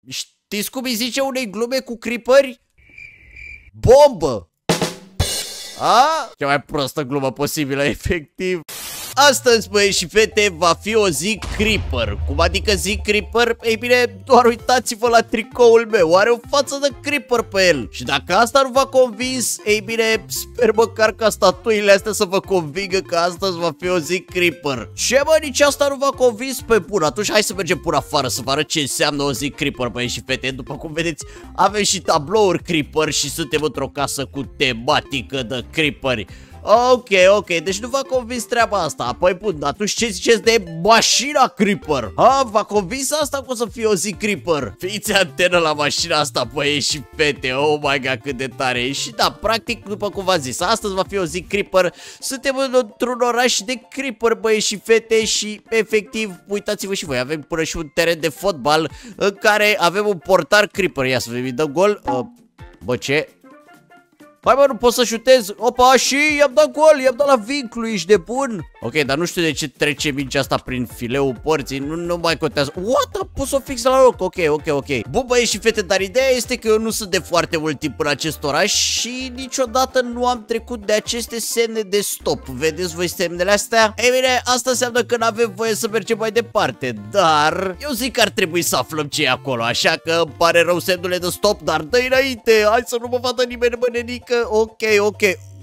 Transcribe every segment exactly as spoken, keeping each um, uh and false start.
Știți cum îi zice unei glume cu creeperi? Bombă! A? Cea mai prostă glumă posibilă, efectiv. Astăzi, băieți și fete, va fi o zi creeper. Cum adică zi creeper? Ei bine, doar uitați-vă la tricoul meu. Are o față de creeper pe el. Și dacă asta nu v-a convins, ei bine, sper măcar ca statuile astea să vă convingă că astăzi va fi o zi creeper. Ce, bă, nici asta nu v-a convins? Pe bun, atunci hai să mergem până afară să vă arăt ce înseamnă o zi creeper, băieți și fete. După cum vedeți, avem și tablouri creeper și suntem într-o casă cu tematică de creeperi. Ok, ok, deci nu v-a convins treaba asta. Apoi bun, atunci ce ziceți de mașina creeper? Ha, v-a convins asta că o să fie o zi creeper? Fiți antenă la mașina asta, băieți și fete. Oh my god, cât de tare e. Și da, practic, după cum v-am zis, astăzi va fi o zi creeper. Suntem într-un oraș de creeper, băieți și fete. Și efectiv, uitați-vă și voi, avem până și un teren de fotbal în care avem un portar creeper. Ia să vedem, dă gol. uh, Bă, ce? Hai, bă, nu pot să șutez. Opa, și i-am dat gol, i-am dat la vinclu, ești de bun. Ok, dar nu știu de ce trece mingea asta prin fileul porții. Nu, nu mai contează. What? Am pus-o fix la loc. Ok, ok, ok. Bun, băieți și fete, dar ideea este că eu nu sunt de foarte mult timp în acest oraș și niciodată nu am trecut de aceste semne de stop. Vedeți voi semnele astea? Ei bine, asta înseamnă că nu avem voie să mergem mai departe. Dar eu zic că ar trebui să aflăm ce e acolo. Așa că îmi pare rău semnele de stop, dar dă înainte. Hai să nu mă vadă nimeni, mănenică. Ok, ok.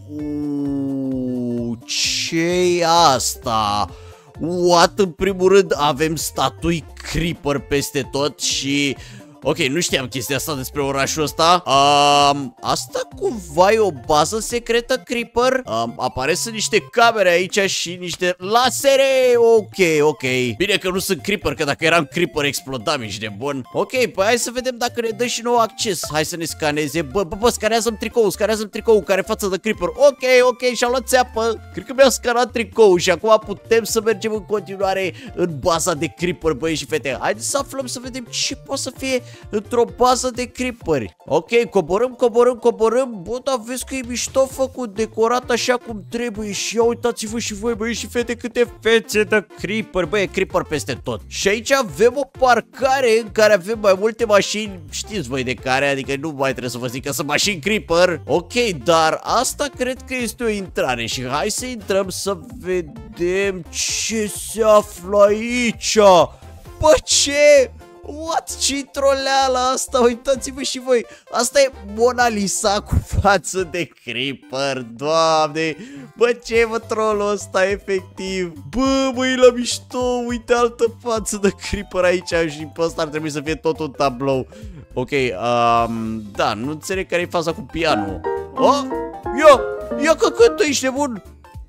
Uuu, ce-i asta? What? În primul rând avem statui creeper peste tot și... Ok, nu știam chestia asta despre orașul ăsta. um, Asta cumva e o bază secretă creeper. um, Apare sunt niște camere aici și niște lasere. Ok, ok. Bine că nu sunt creeper, că dacă eram creeper explodam, ești de bun. Ok, păi hai să vedem dacă ne dă și nou acces. Hai să ne scaneze. Bă, bă, bă, scanează-mi tricoul, scanează-mi tricoul care față de creeper. Ok, ok, și-a luat țeapă. Cred că mi-a scanat tricoul și acum putem să mergem în continuare în baza de creeper, băieți și fete. Haideți să aflăm, să vedem ce poate să fie într-o bază de creeperi. Ok, coborâm, coborâm, coborâm. Bă, dar vezi că e mișto făcut, decorat așa cum trebuie. Și ia uitați-vă și voi, băieți și fete, câte fețe de creeper. Băi, e creeper peste tot. Și aici avem o parcare în care avem mai multe mașini. Știți voi de care, adică nu mai trebuie să vă zic că sunt mașini creeper. Ok, dar asta cred că este o intrare. Și hai să intrăm să vedem ce se află aici. Bă, ce? What? Ce-i troleala asta? Uitați-vă și voi. Asta e Mona Lisa cu față de creeper. Doamne. Bă, ce mă trolul ăsta, efectiv. Bă, băi, la mișto. Uite altă față de creeper aici. Și pe ăsta ar trebui să fie tot un tablou. Ok, um, da, nu înțeleg care e faza cu pianul. Oh, ia, ia că cântă, ești nebun.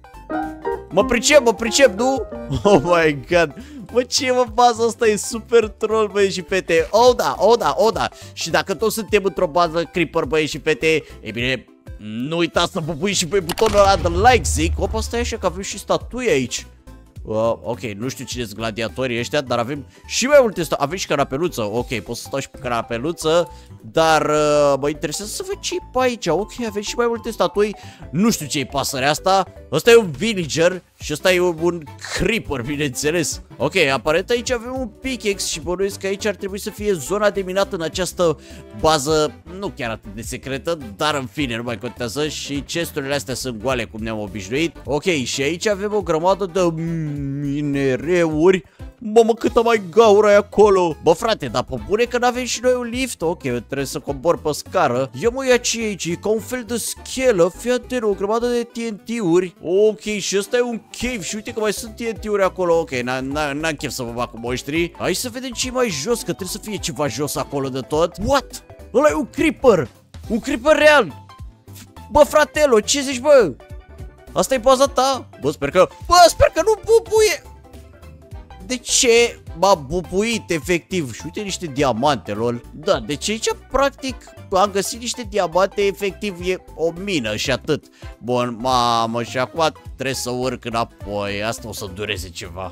Mă pricep, mă pricep, nu? Oh my god. Bă, ce mă, baza asta e super troll, băi și fete. Oh da, oh da, oh da. Și dacă toți suntem într-o bază creeper, băi și fete, e bine, nu uitați să bubuiți și pe butonul ăla de like, zic. Opa, stai așa că avem și statui aici. Uh, ok, nu știu cine sunt gladiatorii ăștia, dar avem și mai multe statui. Avem și canapeluță, ok, pot să stau și pe canapeluță. Dar uh, mă interesează să văd ce e pe aici. Ok, avem și mai multe statui. Nu știu ce e pasărea asta. Ăsta e un villager și ăsta e un, un creeper, bineînțeles. Ok, aparent aici avem un pickaxe și bănuiesc că aici ar trebui să fie zona de minat în această bază. Nu chiar atât de secretă, dar în fine, nu mai contează. Și chesturile astea sunt goale cum ne-am obișnuit. Ok, și aici avem o grămadă de minereuri. Mamă, câtă mai gaură e acolo. Bă, frate, dar pe bune că n-avem și noi un lift. Ok, trebuie să cobor pe scară. Ia mă, ia ce e aici, e ca un fel de schelă. Fii atent, o grămadă de T N T-uri. Ok, și ăsta e un cave și uite că mai sunt T N T-uri acolo. Ok, n-am chef să vă bag cu moștri. Hai să vedem ce e mai jos, că trebuie să fie ceva jos acolo de tot. What? Ăla e un creeper. Un creeper real. Bă, fratelo, ce zici, bă? Asta e baza ta? Bă, sper că... Bă, sper că nu bubuie. De ce m-a bubuit, efectiv? Și uite niște diamante, lol. Da, deci aici, practic, am găsit niște diamante, efectiv, e o mină și atât. Bun, mamă, și acum trebuie să urc înapoi. Asta o să dureze ceva.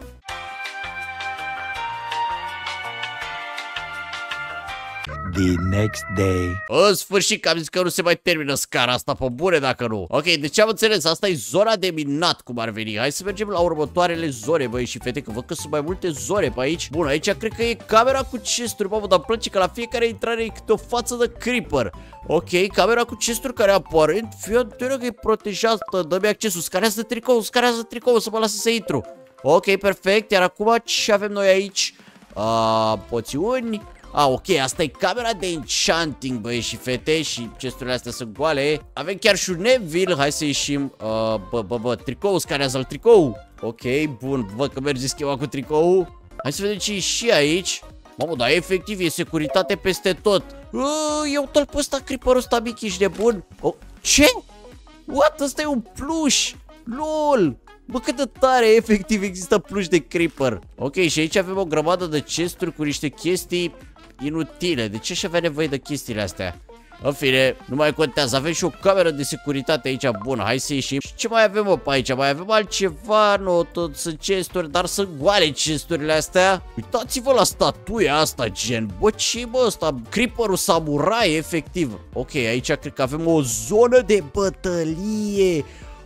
The next day. În sfârșit, că am zis că nu se mai termină scara asta, pe bune dacă nu. Ok, deci am înțeles, asta e zona de minat, cum ar veni. Hai să mergem la următoarele zone, băi și fete, că văd că sunt mai multe zone pe aici. Bun, aici cred că e camera cu chesturi, mamă, dar îmi place că la fiecare intrare e câte o față de creeper. Ok, camera cu chesturi care aparent, fie că e protejată, dă-mi accesul, scanează tricou, scanează tricou, să mă lasă să intru. Ok, perfect, iar acum ce avem noi aici? Uh, poțiuni. Ah, ok, asta e camera de enchanting, băi și fete, și chesturile astea sunt goale. Avem chiar și un Neville, hai să ieșim. uh, Bă, bă, bă, tricou, scanează-l tricou. Ok, bun, văd că merge schema cu tricou. Hai să vedem ce e și aici. Mamă, dar efectiv e securitate peste tot. uh, Eu tot pe ăsta, creeper-ul ăsta mic, ești nebun. Oh, ce? What? Ăsta e un pluș. LOL. Bă, cât de tare, efectiv există pluș de creeper. Ok, și aici avem o grămadă de chesturi cu niște chestii inutile. De ce aș avea nevoie de chestiile astea? În fine, nu mai contează. Avem și o cameră de securitate aici bună. Hai să ieșim. Și ce mai avem, mă, pe aici? Mai avem altceva? Nu, tot sunt chesturi, dar sunt goale chesturile astea. Uitați-vă la statuia asta, gen. Bă, ce bă ăsta? Creeper-ul samurai, efectiv. Ok, aici cred că avem o zonă de bătălie.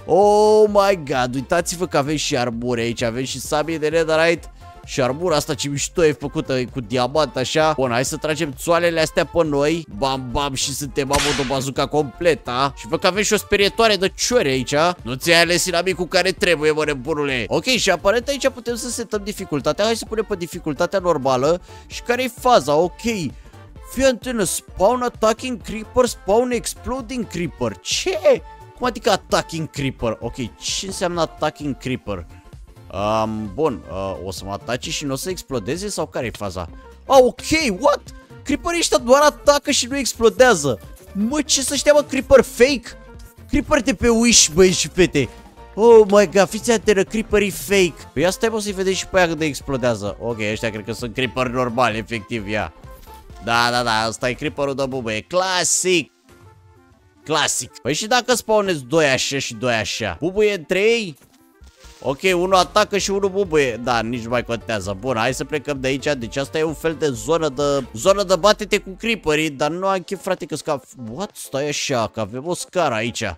Oh my god, uitați-vă că avem și armure aici. Avem și sabie de netherite. Și armura asta ce mișto e făcută cu diamant așa. Bun, hai să tragem țoalele astea pe noi. Bam, bam, și suntem amă de bazuca completa. Și văd că avem și o sperietoare de ciori aici. Nu ți-ai ales inamicul care trebuie, mă, nebunule. Ok, și aparent aici putem să setăm dificultatea. Hai să punem pe dificultatea normală. Și care e faza? Ok. Fii antenă, spawn attacking creeper, spawn exploding creeper. Ce? Cum adică attacking creeper? Ok, ce înseamnă attacking creeper? Um, bun, uh, o să mă atace și nu o să explodeze sau care e faza? Ah, ok, what? Creeperii ăștia doar atacă și nu explodează. Mă, ce să știa, mă, creeper fake? Creeper de pe Wish, băi și fete. Oh my god, fiți atentă, creeperii fake. Păi ia stai, mă, să-i vedem și pe aia cât de explodează. Ok, ăștia cred că sunt creeperi normali, efectiv, ia. Da, da, da, ăsta e creeperul de bubuie, clasic. Clasic. Păi și dacă spawnezi doi așa și doi așa? Bubuie între ei? Ok, unul atacă și unul bubuie. Da, nici nu mai contează. Bun, hai să plecăm de aici. Deci asta e un fel de zonă de zonă de batete cu creeperii. Dar nu am chef, frate, că scap. What? Stai așa, că avem o scară aici.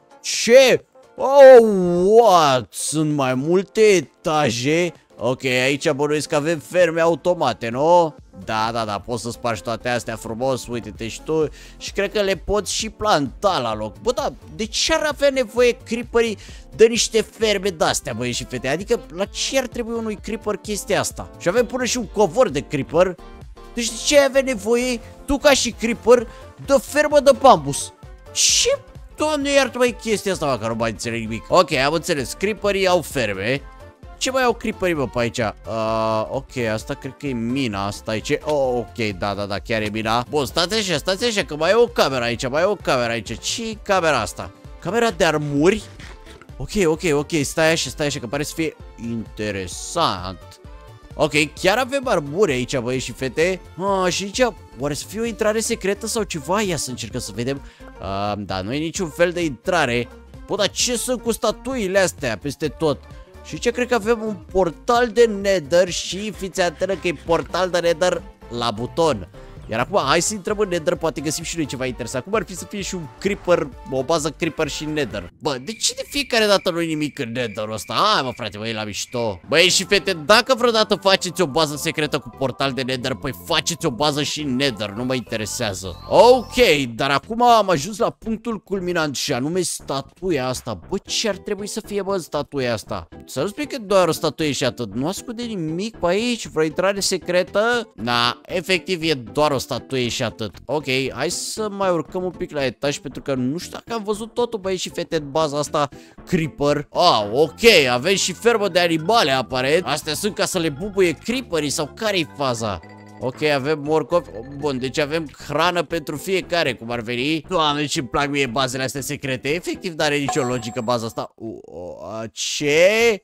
Ce? Oh, what? Sunt mai multe etaje. Ok, aici bănuiesc că avem ferme automate, nu? Da, da, da, poți să spargi toate astea frumos, uite-te și tu. Și cred că le poți și planta la loc. Bă, da, de ce ar avea nevoie creeperii de niște ferme de-astea, băi și fete? Adică, la ce ar trebui unui creeper chestia asta? Și avem până și un covor de creeper. Deci de ce ai avea nevoie, tu ca și creeper, de fermă de bambus? Ce? Doamne, iartă mai chestia asta, mă, că nu mai înțeleg nimic. Ok, am înțeles, creeperii au ferme. Ce mai au creeperii, bă, pe aici? Uh, ok, asta cred că e mina. Asta e ce? Oh, ok, da, da, da, chiar e mina. Bun, stați așa, stați așa, că mai e o cameră aici, mai e o cameră aici. Ce e camera asta? Camera de armuri? Ok, ok, ok, stai așa, stai așa, că pare să fie interesant. Ok, chiar avem armuri aici, băi și fete. Ah, și aici, oare să fie o intrare secretă sau ceva? Ia să încercăm să vedem. Uh, da, nu e niciun fel de intrare. Bă, dar ce sunt cu statuile astea peste tot? Și ce cred că avem un portal de Nether și fiți atentă că e portal de Nether la buton. Iar acum hai să intrăm în Nether, poate găsim și noi ceva interesant. Cum ar fi să fie și un creeper, o bază creeper și Nether? Bă, de ce de fiecare dată nu-i nimic în Nether-ul ăsta? Hai mă frate, bă, e la mișto. Băi și fete, dacă vreodată faceți o bază secretă cu portal de Nether, păi faceți o bază și în Nether, nu mă interesează. Ok, dar acum am ajuns la punctul culminant și anume statuia asta. Bă, ce ar trebui să fie, bă, statuia asta? Să nu spui că doar o statuie și atât. Nu ascunde nimic pe aici, vreo intrare secretă? Na, efectiv e doar o statuie și atât. Ok, hai să mai urcăm un pic la etaj, pentru că nu știu dacă am văzut totul, băi și fete, în baza asta creeper. Ah, ok, avem și fermă de animale, aparent. Astea sunt ca să le bubuie creeperii sau care-i faza? Ok, avem morcovi. Bun, deci avem hrană pentru fiecare, cum ar veni. Doamne, ce-mi plac mie bazele astea secrete. Efectiv, n-are nicio logică baza asta. Uh, ce?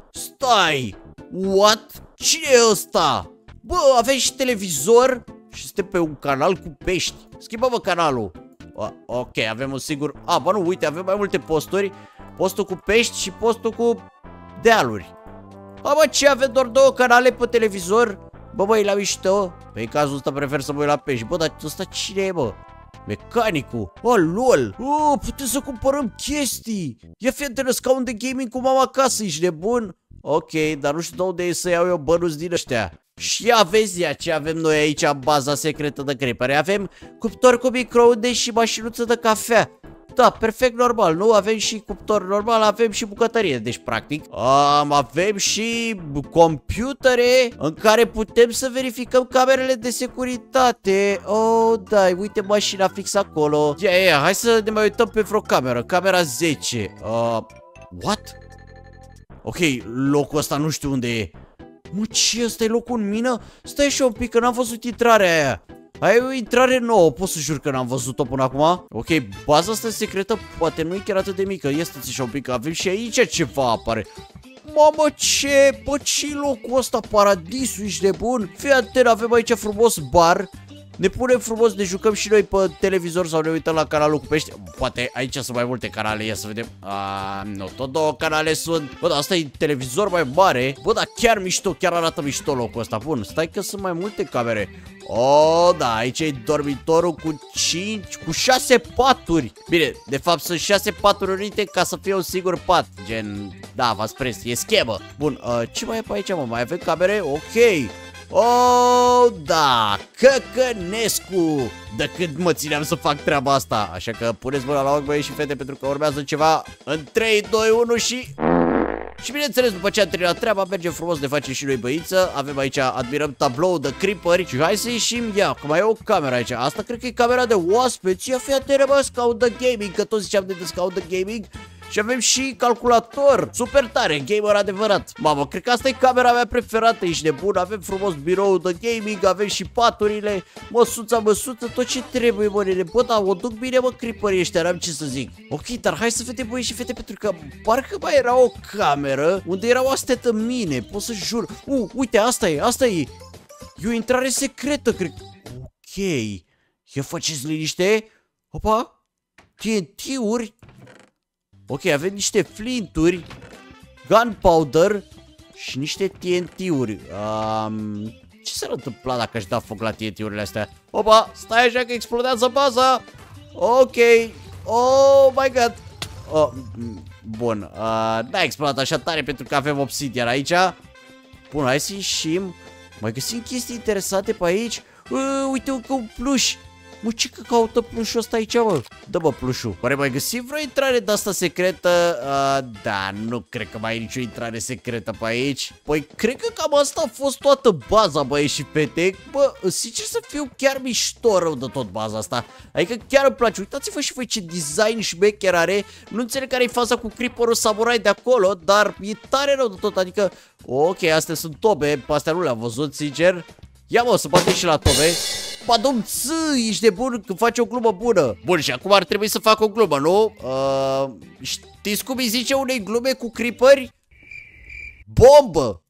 Stai! What? Cine e ăsta? Bă, avem și televizor și suntem pe un canal cu pești. Schimbă-mă canalul. Uh, ok, avem un sigur... Ah, bă, nu, uite, avem mai multe posturi. Postul cu pești și postul cu dealuri. A, bă, ce? Avem doar două canale pe televizor? Bă, băi, la mișto. Pe cazul ăsta prefer să mă uit la pești. Bă, dar ăsta cine e, bă? Mecanicul. Oh, lol. Oh, putem să cumpărăm chestii. Ia fi antrenă scaun de gaming cu mama acasă, ești nebun? Ok, dar nu știu de unde e să iau eu bănuți din ăștia. Și ia vezi ia ce avem noi aici în baza secretă de creepere. Avem cuptor cu microunde și mașinuță de cafea. Da, perfect normal, nu? Avem și cuptor normal, avem și bucătărie, deci practic um, avem și computere în care putem să verificăm camerele de securitate. Oh, da, uite mașina fix acolo. Ia, ia, hai să ne mai uităm pe vreo cameră. Camera zece. uh, What? Ok, locul ăsta nu știu unde e. Mă, ce, ăsta e locul în mină? Stai și un pic, că n-am văzut intrarea aia. Ai o intrare nouă, pot să jur că n-am văzut-o până acum. Ok, baza asta secretă poate nu e chiar atât de mică. Ia stați așa un pic, că avem și aici ceva apare. Mamă, ce? Bă, ce-i locul ăsta? Paradisul, ești nebun? Fii atent, avem aici frumos bar. Ne punem frumos, ne jucăm și noi pe televizor sau ne uităm la canalul cu pești. Poate aici sunt mai multe canale, ia să vedem. A, nu, tot două canale sunt. Bă, dar asta e televizor mai mare. Bă, dar chiar mișto, chiar arată mișto locul ăsta. Bun, stai că sunt mai multe camere. Oh, da, aici e dormitorul cu cinci, cu șase paturi. Bine, de fapt sunt șase paturi unite ca să fie un singur pat. Gen, da, v-ați prins, e schemă. Bun, uh, ce mai e pe aici, mă? Mai avem camere? Ok. Oh, da, Căcănescu. De când mă țineam să fac treaba asta. Așa că puneți mâna la ochi, băieți și fete, pentru că urmează ceva în trei, doi, unu și... Și bineînțeles, după ce am terminat treaba, mergem frumos, ne facem și noi băiță. Avem aici, admirăm tablou de creeperi. Și hai să ieșim, ia, că mai e o cameră aici. Asta cred că e camera de oaspeți. Ia fi atent, bă, scaun de gaming, că tot ziceam de scaun de gaming. Și avem și calculator. Super tare, gamer adevărat. Mamă, cred că asta e camera mea preferată, ești nebun. Avem frumos birou de gaming, avem și paturile, măsuța, măsuță, tot ce trebuie, mă, nene. Bă, da, o duc bine, mă, creeperii ăștia, n-am ce să zic. Ok, dar hai să vedem, băi și fete, pentru că parcă mai era o cameră unde erau astea de mine, pot să jur. Uh, uite, asta e, asta e. E o intrare secretă, cred. Ok. Ia faceți liniște. Opa. T N T-uri. Ok, avem niște flinturi, gunpowder și niște T N T-uri. Um, ce s-ar întâmpla dacă aș da foc la T N T-urile astea? Opa, stai așa că explodează baza. Ok. Oh my god. Oh, bun, uh, n-a explodat așa tare pentru că avem obsidian aici. Bun, hai să ieșim. Mai găsim chestii interesante pe aici. Uh, uite un, un pluș. Mă, ce că caută plușul ăsta aici, mă? Dă-mă plușul. Oare mai găsim vreo intrare de asta secretă? Uh, da, nu cred că mai e nicio intrare secretă pe aici. Păi, cred că cam asta a fost toată baza, băieți și fete. Bă, sincer să fiu, chiar mișto rău de tot baza asta. Adică chiar îmi place. Uitați-vă și voi ce design șmecher are. Nu înțeleg care e faza cu creeperul samurai de acolo, dar e tare rău de tot. Adică, ok, astea sunt tobe. Pe astea nu le-am văzut, sincer. Ia, mă, să batem și la tobe. Ba, domn, ță, ești de bun că faci o glumă bună. Bun, și acum ar trebui să fac o glumă, nu? Uh, știți cum îi zice unei glume cu creeperi? Bombă!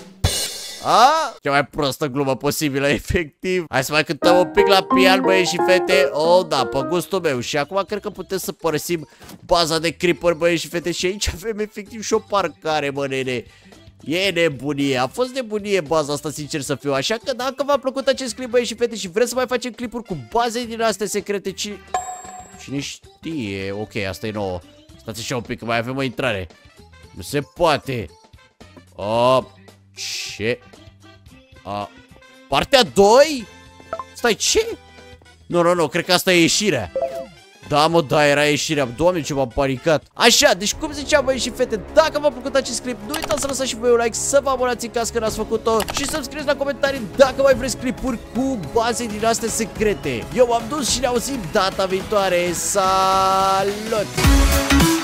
A? Cea mai prostă glumă posibilă, efectiv. Hai să mai cântăm un pic la pian, băieți și fete. Oh, da, pe gustul meu. Și acum cred că putem să părăsim baza de creeper, băieți și fete. Și aici avem efectiv și o parcare, bă, nene. E nebunie, a fost nebunie baza asta, sincer să fiu. Așa că dacă v-a plăcut acest clip, băieți și fete, și vreți să mai facem clipuri cu baze din astea secrete, ci... Cine știe? Ok, asta e nouă. Stați așa un pic, că mai avem o intrare. Nu se poate. Oh, ce? Uh, partea doi? Stai, ce? Nu, nu, nu, cred că asta e ieșirea. Da, mă, da, era ieșirea. Doamne, ce m-am panicat. Așa, deci cum ziceam, băieți și fete, dacă v-a plăcut acest clip, nu uitați să lăsați și voi un like, să vă abonați în caz că n-ați făcut-o și să-mi scrieți la comentarii dacă mai vreți clipuri cu baze din astea secrete. Eu m-am dus și ne auzim data viitoare. Salut!